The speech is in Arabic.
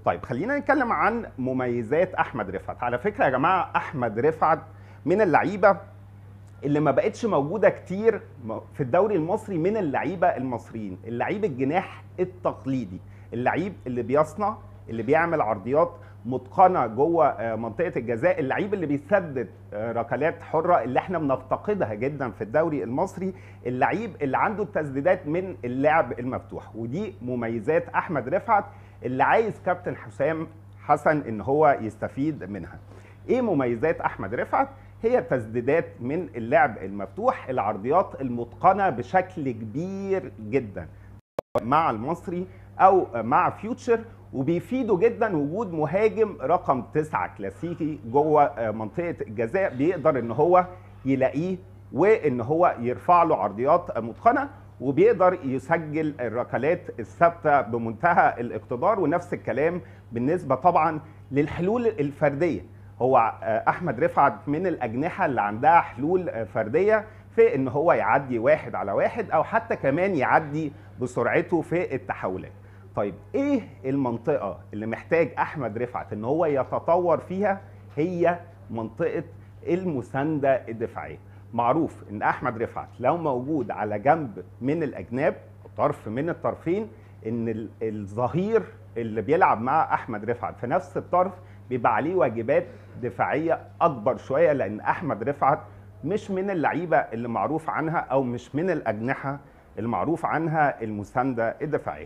طيب خلينا نتكلم عن مميزات احمد رفعت. على فكره يا جماعه، احمد رفعت من اللعيبه اللي ما بقتش موجوده كتير في الدوري المصري من اللعيبه المصريين. اللعيب الجناح التقليدي، اللعيب اللي بيصنع، اللي بيعمل عرضيات متقنه جوه منطقه الجزاء، اللعيب اللي بيسدد ركلات حره اللي احنا بنفتقدها جدا في الدوري المصري، اللعيب اللي عنده التسديدات من اللعب المفتوح. ودي مميزات احمد رفعت اللي عايز كابتن حسام حسن ان هو يستفيد منها. ايه مميزات احمد رفعت؟ هي تسديدات من اللعب المفتوح، العرضيات المتقنه بشكل كبير جدا مع المصري او مع فيوتشر. وبيفيده جدا وجود مهاجم رقم 9 كلاسيكي جوه منطقه الجزاء، بيقدر ان هو يلاقيه وان هو يرفع له عرضيات متقنه، وبيقدر يسجل الركلات الثابته بمنتهى الاقتدار. ونفس الكلام بالنسبه طبعا للحلول الفرديه. هو احمد رفعت من الاجنحه اللي عندها حلول فرديه في ان هو يعدي 1-على-1 او حتى كمان يعدي بسرعته في التحولات. طيب ايه المنطقه اللي محتاج احمد رفعت ان هو يتطور فيها؟ هي منطقه المسانده الدفاعيه. معروف ان احمد رفعت لو موجود على جنب من الاجناب، طرف من الطرفين، ان الظهير اللي بيلعب مع احمد رفعت في نفس الطرف بيبقى عليه واجبات دفاعيه اكبر شويه، لان احمد رفعت مش من اللعيبه اللي معروف عنها او مش من الاجنحه المعروف عنها المسانده الدفاعيه.